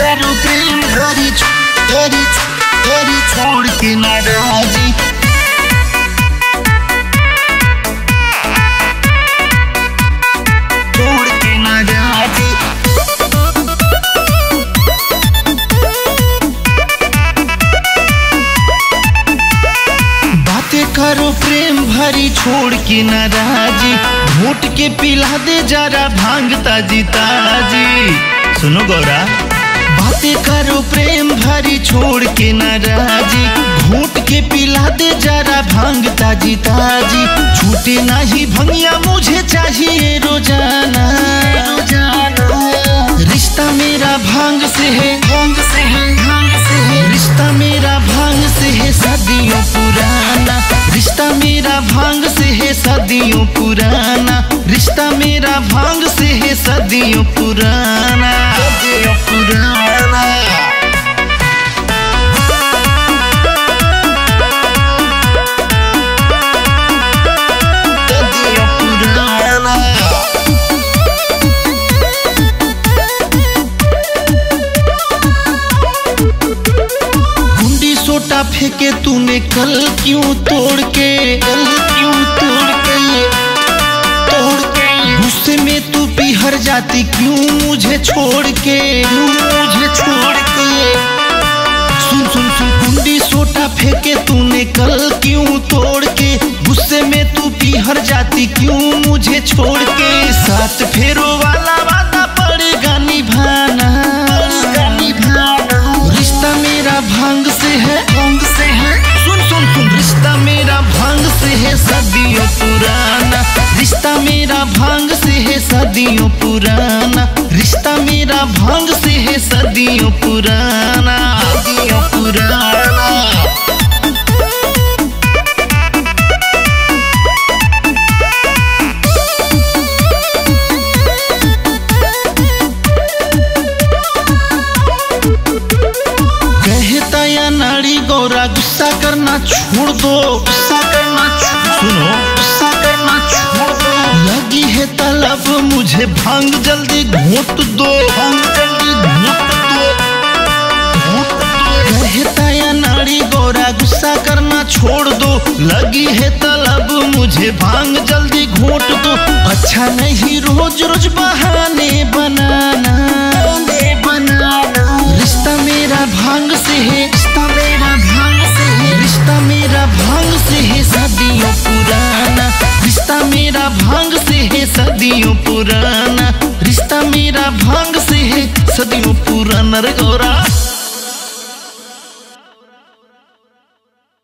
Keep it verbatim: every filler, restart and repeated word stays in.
करो प्रेम भरी तेरी तेरी छोड़ के नाराजी, छोड़ के नाराजी। बातें करो प्रेम भरी छोड़ के नाराजी, घोट के पिला दे जरा भांग ताजी ताजी। सुनो गौरा, बातें करो प्रेम भरी छोड़ के नाराजी, घोट के पिला दे जरा भांग ताजी ताजी। छूटे नहीं भंगिया मुझे चाहिए रोजाना, रिश्ता मेरा भांग से है, भांग से है, भांग से है। रिश्ता मेरा भांग से है सदियों पुराना, रिश्ता मेरा भांग से है सदियों पुराना, रिश्ता मेरा भांग से है सदियों पुराना, सदियों पुराना। सदियों पुराना। गुंडी सोटा फेंके तूने कल क्यों तोड़ के, कल क्यों तोड़ के, तोड़ के। गुस्से में तू पिहर जाती क्यों मुझे छोड़ के, क्यों मुझे छोड़ के। सुन सुन सुन, गुंडी सोटा फेंके तूने कल क्यों तोड़ के, गुस्से में तू पिहर जाती क्यों मुझे छोड़ के। साथ फेरो वाला वादा पड़ेगा निभाना, रिश्ता मेरा भांग से है, भांग से है। सुन सुन सुन, रिश्ता मेरा भांग से है सदियों पुराना, रिश्ता मेरा भांग से है सदियों पुराना, रिश्ता मेरा भांग से है सदियों पुराना, सदियों पुराना। कहता या नाड़ी गौरा गुस्सा करना छोड़ दो, गुस्सा करना छोड़, सुनो गुस्सा करना छोड़ दो। लगी है तलब मुझे भांग जल्दी घोट दो, भांग जल्दी घोट दो, घोट दो। कहता या नाड़ी गौरा गुस्सा करना छोड़ दो, लगी है तलब मुझे भांग जल्दी घोट दो। अच्छा नहीं रोज रोज बहाने बनाना, बनाना। रिश्ता मेरा भांग से है, रिश्ता मेरा भांग से है, रिश्ता मेरा भांग से है सदियों पुराना, रिश्ता मेरा भांग से है सदियों पुराना, रिश्ता मेरा भांग से है सदियों पुराना रे गौरा।